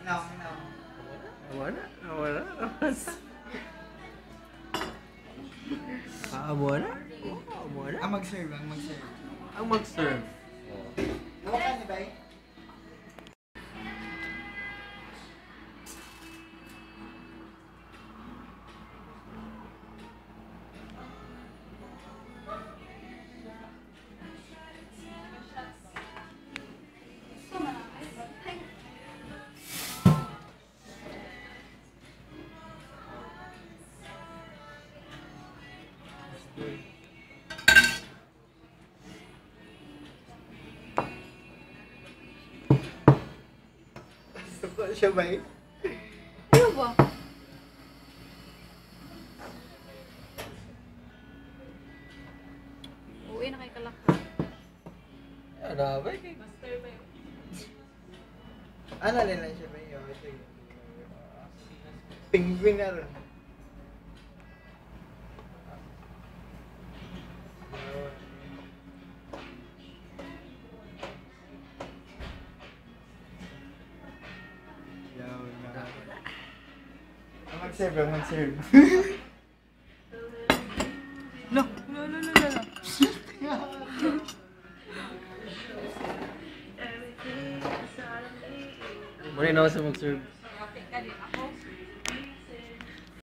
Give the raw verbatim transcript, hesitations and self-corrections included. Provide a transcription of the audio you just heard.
No, no. Wala, wala. Ah, wala? Oh, wala. Ang mag-serve, ang mag-serve. Ang mag-serve. Gawa ka ni Bay? Suko siya ba eh? Ano ba? Uwi na kay kalakra. Ano ba? Master ba yun? Ano rin lang siya ba yun? Penguin na rin. Ang mag-serve, ang mag-serve. No, no, no, no, no. Muna na ako sa mag-serve. Okay ka din ako.